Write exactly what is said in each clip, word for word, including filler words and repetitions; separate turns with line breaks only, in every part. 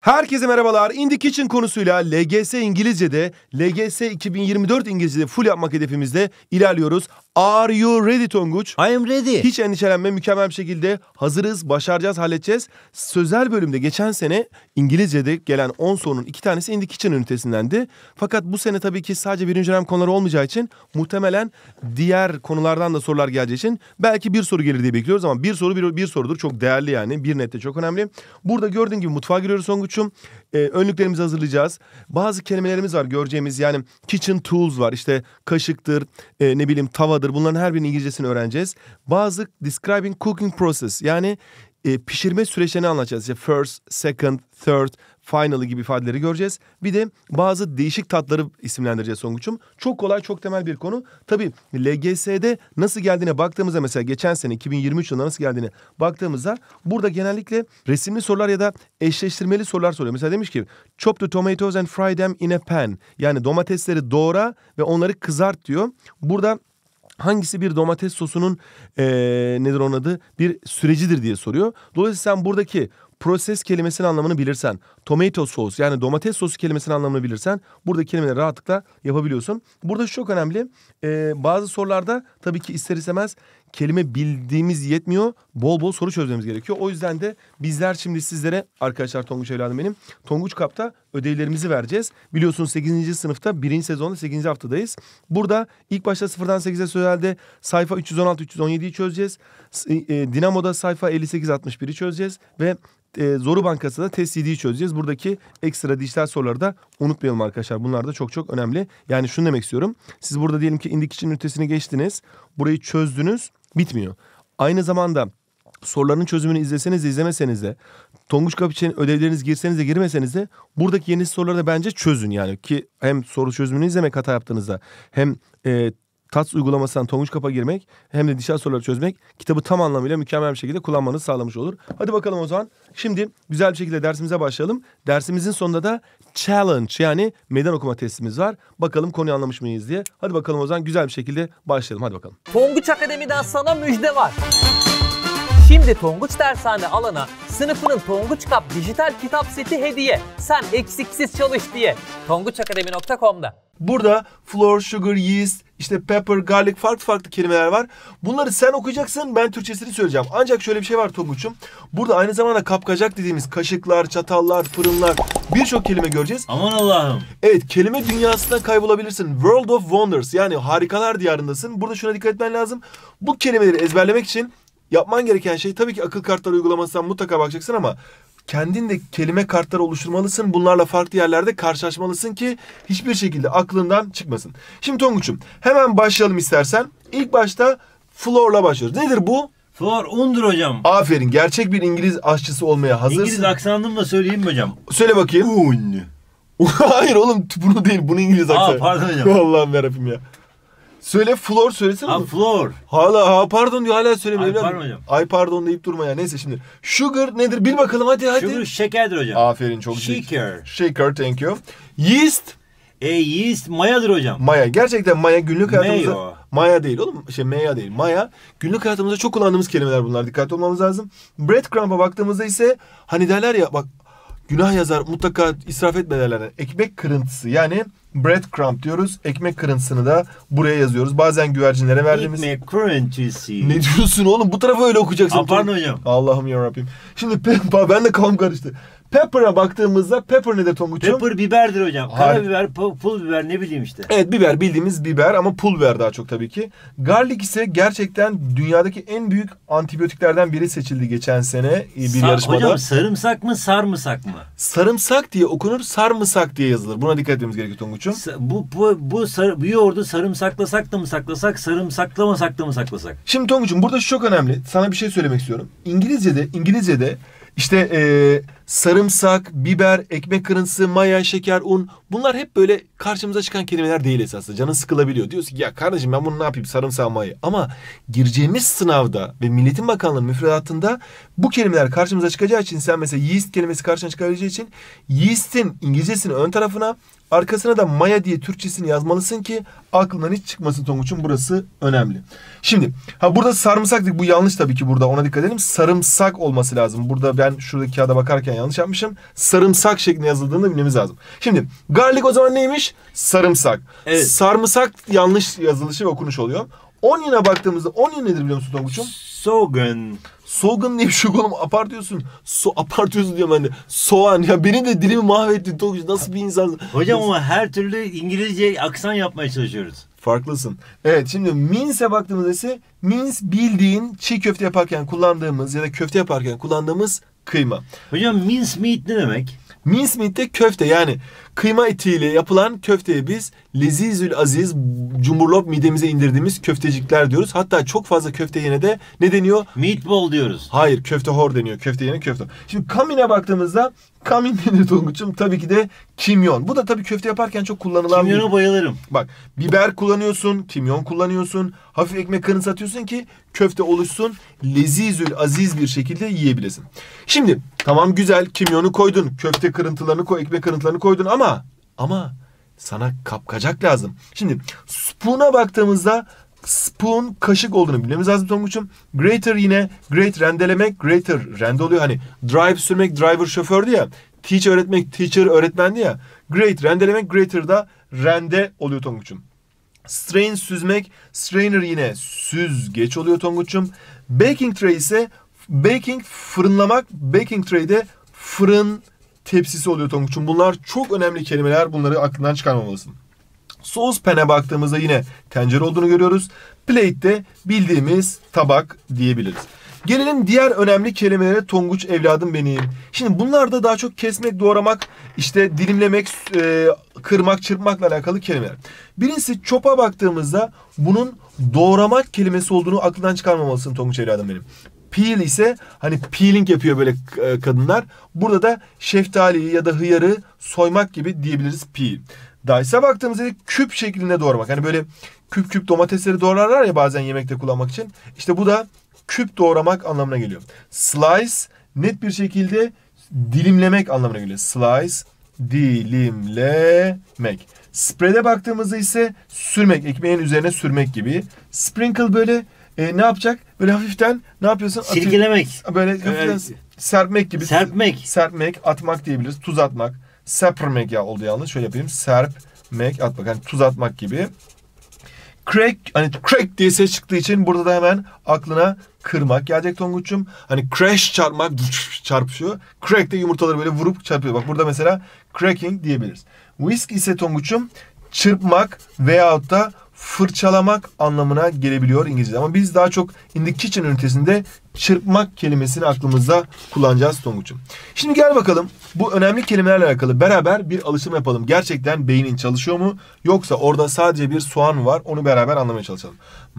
Herkese merhabalar. In the Kitchen konusuyla L G S İngilizce'de, L G S iki bin yirmi dört İngilizce'de full yapmak hedefimizde ilerliyoruz. Are you ready Tonguç?
I am ready.
Hiç endişelenme, mükemmel bir şekilde hazırız, başaracağız, halledeceğiz. Sözel bölümde geçen sene İngilizce'de gelen on sorunun iki tanesi In the Kitchen ünitesindendi. Fakat bu sene tabii ki sadece birinci dönem konuları olmayacağı için muhtemelen diğer konulardan da sorular geleceği için belki bir soru gelir diye bekliyoruz ama bir soru bir, bir sorudur. Çok değerli yani. Bir nette çok önemli. Burada gördüğün gibi mutfağa giriyoruz Tonguç'um. Ee, önlüklerimizi hazırlayacağız. Bazı kelimelerimiz var göreceğimiz, yani kitchen tools var. İşte kaşıktır, e, ne bileyim tavadır. Bunların her birinin İngilizcesini öğreneceğiz. Bazı describing cooking process, yani e, pişirme süreçlerini anlatacağız. İşte first, second, third, final gibi ifadeleri göreceğiz. Bir de bazı değişik tatları isimlendireceğiz Tonguç'um. Çok kolay, çok temel bir konu. Tabii L G S'de nasıl geldiğine baktığımızda, mesela geçen sene iki bin yirmi üç yılında nasıl geldiğine baktığımızda burada genellikle resimli sorular ya da eşleştirmeli sorular soruyor. Mesela demiş ki chop the tomatoes and fry them in a pan. Yani domatesleri doğra ve onları kızart diyor. Burada hangisi bir domates sosunun ee, nedir onun adı bir sürecidir diye soruyor. Dolayısıyla sen buradaki proses kelimesinin anlamını bilirsen, tomato sauce yani domates sosu kelimesinin anlamını bilirsen burada kelimeleri rahatlıkla yapabiliyorsun. Burada şu çok önemli. Ee, bazı sorularda tabii ki ister istemez kelime bildiğimiz yetmiyor. Bol bol soru çözmemiz gerekiyor. O yüzden de bizler şimdi sizlere, arkadaşlar Tonguç evladım benim, Tonguç Cup'ta ödevlerimizi vereceğiz. Biliyorsunuz sekizinci sınıfta birinci sezonda sekizinci haftadayız. Burada ilk başta sıfırdan sekize sözelde sayfa üç yüz on altı üç yüz on yediyi çözeceğiz. Dinamo'da sayfa elli sekiz altmış biri çözeceğiz ve E, Zoru Bankası'da test yediyi çözeceğiz. Buradaki ekstra dijital soruları da unutmayalım arkadaşlar. Bunlar da çok çok önemli. Yani şunu demek istiyorum. Siz burada diyelim ki In the Kitchen ünitesini geçtiniz. Burayı çözdünüz. Bitmiyor. Aynı zamanda soruların çözümünü izleseniz de izlemeseniz de, Tonguç Cup için ödevleriniz girseniz de girmeseniz de buradaki yeni soruları da bence çözün yani. Ki hem soru çözümünü izlemek hata yaptığınızda, hem e, T A T S uygulamasından Tonguç Cup'a girmek, hem de dijital soruları çözmek kitabı tam anlamıyla mükemmel bir şekilde kullanmanızı sağlamış olur. Hadi bakalım o zaman. Şimdi güzel bir şekilde dersimize başlayalım. Dersimizin sonunda da challenge, yani meydan okuma testimiz var. Bakalım konuyu anlamış mıyız diye. Hadi bakalım o zaman güzel bir şekilde başlayalım. Hadi bakalım.
Tonguç Akademi'den sana müjde var. Şimdi Tonguç Dershane alana sınıfının Tonguç Cup dijital kitap seti hediye. Sen eksiksiz çalış diye. tonguç akademi nokta com'da.
Burada flour, sugar, yeast, işte pepper, garlic, farklı farklı kelimeler var. Bunları sen okuyacaksın, ben Türkçesini söyleyeceğim. Ancak şöyle bir şey var Tonguç'um. Burada aynı zamanda kapkacak dediğimiz kaşıklar, çatallar, fırınlar, birçok kelime göreceğiz.
Aman Allah'ım.
Evet, kelime dünyasında kaybolabilirsin. World of Wonders, yani harikalar diyarındasın. Burada şuna dikkat etmen lazım. Bu kelimeleri ezberlemek için yapman gereken şey tabii ki akıl kartları uygulamasından mutlaka bakacaksın ama kendin de kelime kartları oluşturmalısın. Bunlarla farklı yerlerde karşılaşmalısın ki hiçbir şekilde aklından çıkmasın. Şimdi Tonguç'um hemen başlayalım istersen. İlk başta flour'la başlıyoruz. Nedir bu?
Flour undur hocam.
Aferin. Gerçek bir İngiliz aşçısı olmaya hazırsın.
İngiliz aksanımla söyleyeyim mi hocam?
Söyle bakayım.
Un.
Hayır oğlum, bunu değil. Bunu İngiliz aksanı.
Aa pardon hocam.
Allah'ım yarabbim ya. Söyle, flour söylesene.
Ha flour.
Hala ha pardon diyor, hala söylemiyor.
Ay pardon hocam.
Ay pardon deyip durma ya. Neyse şimdi. Sugar nedir? Bil bakalım hadi hadi.
Sugar şekerdir hocam.
Aferin, çok
Shaker.
Shaker. Shaker, thank you. Yeast.
E yeast mayadır hocam.
Maya. Gerçekten maya günlük hayatımızda.
Mayo.
Maya değil oğlum. Şey maya değil. Maya. Günlük hayatımızda çok kullandığımız kelimeler bunlar. Dikkatli olmamız lazım. Breadcrumb'a baktığımızda ise hani derler ya bak, günah yazar mutlaka israf etme derler. Ekmek kırıntısı, yani breadcrumb diyoruz. Ekmek kırıntısını da buraya yazıyoruz. Bazen güvercinlere verdiğimiz.
Ekmek kırıntısı.
Ne diyorsun oğlum? Bu tarafa öyle okuyacaksın.
Aa, pardon hocam.
Allah'ım yarabbim. Şimdi pe- ben de kafam karıştı. Pepper'a baktığımızda pepper nedir Tonguç'um?
Pepper biberdir hocam.
Hayır.
Karabiber, pul biber, ne bileyim işte.
Evet, biber, bildiğimiz biber ama pul biber daha çok tabii ki. Garlic ise gerçekten dünyadaki en büyük antibiyotiklerden biri seçildi geçen sene bir
Sa-
yarışmada.
Hocam sarımsak mı sarımsak mı?
Sarımsak diye okunur, sarımsak diye yazılır. Buna dikkat etmemiz gerekiyor Tonguç'um.
Sa- bu bu bu, sar- bu yoğurdu sarımsaklasak da mı saklasak, sarımsaklamasak da mı saklasak?
Şimdi Tonguç'um burada şu çok önemli. Sana bir şey söylemek istiyorum. İngilizce'de İngilizce'de işte ee, sarımsak, biber, ekmek kırıntısı, maya, şeker, un, bunlar hep böyle karşımıza çıkan kelimeler değil esasında. Canın sıkılabiliyor. Diyorsun ki ya kardeşim ben bunu ne yapayım, sarımsak, maya. Ama gireceğimiz sınavda ve Milliyetin Bakanlığı müfredatında bu kelimeler karşımıza çıkacağı için, sen mesela yeast kelimesi karşına çıkabileceği için yeast'in İngilizcesini ön tarafına, arkasına da maya diye Türkçesini yazmalısın ki aklından hiç çıkmasın Tonguç'um. Burası önemli. Şimdi ha burada sarımsak dedik. Bu yanlış tabii ki burada. Ona dikkat edelim. Sarımsak olması lazım. Burada ben şuradaki kağıda bakarken yanlış yapmışım. Sarımsak şeklinde yazıldığını bilmemiz lazım. Şimdi garlic o zaman neymiş? Sarımsak.
Evet.
Sarımsak yanlış yazılışı ve okunuş oluyor. Onion'a baktığımızda onion nedir biliyor musun Tonguç'um?
Soğan.
Soğan diye bir şey oğlum, abartıyorsun. So, abartıyorsun diyorum ben de. Soğan ya, benim de dilimi mahvettin Tonguç, nasıl bir insan.
Hocam ama her türlü İngilizce aksan yapmaya çalışıyoruz.
Farklısın. Evet, şimdi mince'e baktığımızda ise mince bildiğin çiğ köfte yaparken kullandığımız ya da köfte yaparken kullandığımız kıyma.
Hocam mince meat ne demek?
Mince meat de köfte, yani kıyma etiyle yapılan köfteye biz lezizül aziz cumburlop midemize indirdiğimiz köftecikler diyoruz. Hatta çok fazla köfte yine de ne deniyor?
Meatball diyoruz.
Hayır, köfte hor deniyor. Köfte yine köfte. Şimdi kamine baktığımızda kamin denir Tonguç'um, tabii ki de kimyon. Bu da tabii köfte yaparken çok kullanılan bir...
Kimyona bayılırım.
Bak, biber kullanıyorsun, kimyon kullanıyorsun, hafif ekmek kırıntısı atıyorsun ki köfte oluşsun, lezizül aziz bir şekilde yiyebilesin. Şimdi tamam, güzel, kimyonu koydun, köfte kırıntılarını koy, ekmek kırıntılarını koydun ama ama sana kapkacak lazım. Şimdi spoon'a baktığımızda spoon kaşık olduğunu bilmemiz lazım Tonguç'um. Grater yine great rendelemek, grater rende oluyor. Hani drive sürmek, driver şofördü ya. Teach öğretmek, teacher öğretmendi ya. Great rendelemek, grater da rende oluyor Tonguç'um. Strain süzmek, strainer yine süzgeç oluyor Tonguç'um. Baking tray ise baking fırınlamak, baking tray de fırın tepsisi oluyor Tonguç'um. Bunlar çok önemli kelimeler, bunları aklından çıkarmamalısın. Saucepan'e baktığımızda yine tencere olduğunu görüyoruz. Plate de bildiğimiz tabak diyebiliriz. Gelelim diğer önemli kelimelere Tonguç evladım benim. Şimdi bunlar da daha çok kesmek, doğramak, işte dilimlemek, e, kırmak, çırpmakla alakalı kelimeler. Birincisi chop'a baktığımızda bunun doğramak kelimesi olduğunu aklından çıkarmamalısın Tonguç evladım benim. Peel ise hani peeling yapıyor böyle kadınlar. Burada da şeftaliyi ya da hıyarı soymak gibi diyebiliriz peel. Dice'a baktığımızda küp şeklinde doğramak. Hani böyle küp küp domatesleri doğrarlar ya bazen yemekte kullanmak için. İşte bu da küp doğramak anlamına geliyor. Slice net bir şekilde dilimlemek anlamına geliyor. Slice, dilimlemek. Spread'e baktığımızda ise sürmek, ekmeğin üzerine sürmek gibi. Sprinkle böyle e, ne yapacak? Böyle hafiften ne yapıyorsun?
Silkelemek.
Atıyor. Böyle hafiften
Evet.
serpmek gibi.
Serpmek.
Serpmek, atmak diyebiliriz. Tuz atmak. Serpmek ya oldu yalnız. Şöyle yapayım. Serpmek, atmak. Yani tuz atmak gibi. Crack, hani crack diye ses çıktığı için burada da hemen aklına kırmak gelecek Tonguç'um. Hani crash çarpmak, çarpışıyor. Crack de yumurtaları böyle vurup çarpıyor. Bak burada mesela cracking diyebiliriz. Whisk ise Tonguç'um çırpmak veyahut da fırçalamak anlamına gelebiliyor İngilizce'de. Ama biz daha çok in the kitchen ünitesinde çırpmak kelimesini aklımızda kullanacağız Tonguç'um. Şimdi gel bakalım bu önemli kelimelerle alakalı beraber bir alıştırma yapalım. Gerçekten beynin çalışıyor mu? Yoksa orada sadece bir soğan var, onu beraber anlamaya çalışalım.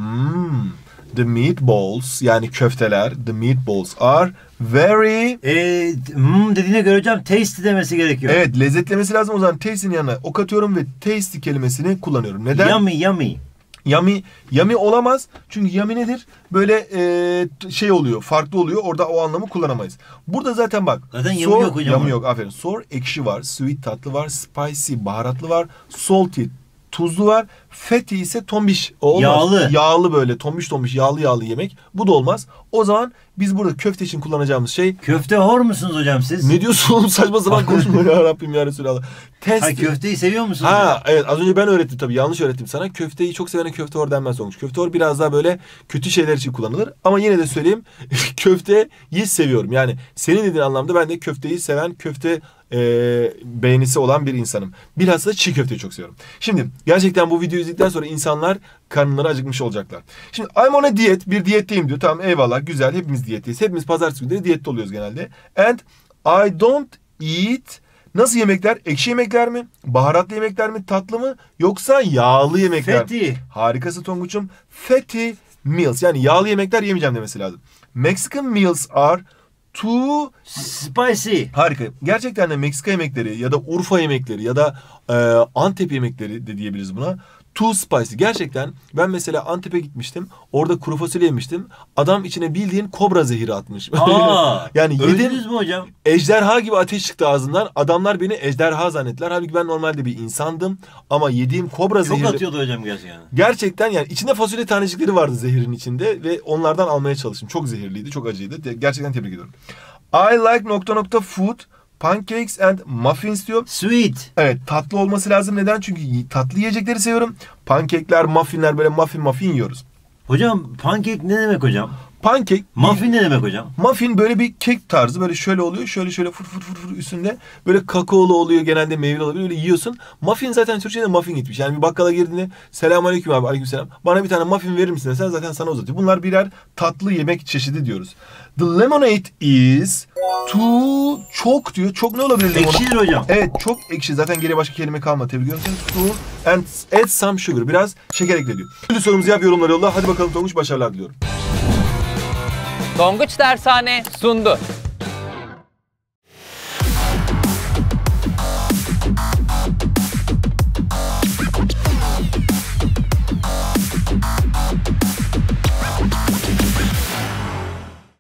Hmm, the meatballs yani köfteler, the meatballs are very...
Ee, hmm dediğine göre hocam tasty demesi gerekiyor.
Evet, lezzetlemesi lazım, o zaman tasty'nin yanına ok atıyorum ve tasty kelimesini kullanıyorum. Neden?
Yummy yummy.
Yummy, yummy olamaz. Çünkü yummy nedir? Böyle e, şey oluyor, farklı oluyor. Orada o anlamı kullanamayız. Burada zaten bak.
Zaten yummy yok hocam.
Yummy yok, aferin. Sour, ekşi var. Sweet, tatlı var. Spicy, baharatlı var. Salty, tuzlu var. Fatty ise tombiş. O olmaz.
Yağlı.
Yağlı böyle tombiş tombiş yağlı yağlı yemek. Bu da olmaz. O zaman biz burada köfte için kullanacağımız şey...
Köfte hor musunuz hocam siz?
Ne diyorsun oğlum, saçma sapan konuşma ya Rabbim ya Resulallah. Test.
Ha, köfteyi seviyor musunuz?
Ha
hocam?
evet, az önce ben öğrettim tabii, yanlış öğrettim sana. Köfteyi çok sevene köfte hor denmez olmuş. Köfte hor biraz daha böyle kötü şeyler için kullanılır. Ama yine de söyleyeyim köfteyi seviyorum. Yani senin dediğin anlamda ben de köfteyi seven, köfte e, beğenisi olan bir insanım. Bilhassa çiğ köfteyi çok seviyorum. Şimdi gerçekten bu videoyu izledikten sonra insanlar karınları acıkmış olacaklar. Şimdi I'm on a diyet, bir diyetteyim diyor. Tamam, eyvallah, güzel, hepimiz diyetteyiz. Hepimiz pazartesi günleri diyette oluyoruz genelde. And I don't eat... Nasıl yemekler? Ekşi yemekler mi? Baharatlı yemekler mi? Tatlı mı? Yoksa yağlı yemekler mi?
Fatty.
Harikası Tonguç'um. Fatty meals. Yani yağlı yemekler yemeyeceğim demesi lazım. Mexican meals are too...
Spicy.
Harika. Gerçekten de Meksika yemekleri ya da Urfa yemekleri ya da e, Antep yemekleri de diyebiliriz buna. Too spicy. Gerçekten ben mesela Antep'e gitmiştim. Orada kuru fasulye yemiştim. Adam içine bildiğin kobra zehiri atmış.
Aa,
yani yedim.
öldünüz mü hocam?
Ejderha gibi ateş çıktı ağzından. Adamlar beni ejderha zannettiler. Halbuki ben normalde bir insandım. Ama yediğim kobra
Çok
zehiri...
atıyordu hocam gerçekten.
Gerçekten yani içinde fasulye tanecikleri vardı zehirin içinde. Ve onlardan almaya çalıştım. Çok zehirliydi, çok acıydı. Gerçekten tebrik ediyorum. I like nokta nokta food, pancakes and muffins diyor.
Sweet.
Evet, tatlı olması lazım. Neden? Çünkü tatlı yiyecekleri seviyorum. Pankekler, muffinler, böyle muffin muffin yiyoruz.
Hocam pankek ne demek hocam?
Pankek,
Muffin ne demek hocam?
muffin böyle bir kek tarzı, böyle şöyle oluyor, şöyle şöyle fır fır fır fır üstünde böyle kakaolu oluyor, genelde meyveli olabilir, öyle yiyorsun. Muffin zaten Türkçe'de muffin gitmiş. Yani bir bakkala girdiğinde selamünaleyküm abi, aleykümselam. Bana bir tane muffin verir misin desen zaten sana uzatıyor. Bunlar birer tatlı yemek çeşidi diyoruz. The lemonade is too çok diyor. Çok ne olabilir limonade?
Ekşidir hocam.
Evet, çok ekşi. Zaten geriye başka kelime kalmadı. Tebrik ediyorum seni. Too and add some sugar. Biraz şeker ekle diyor. Şimdi sorumuzu yap, yorumları yolla. Hadi bakalım Tonguç, başarılar diliyorum.
Tonguç Dershane sundu.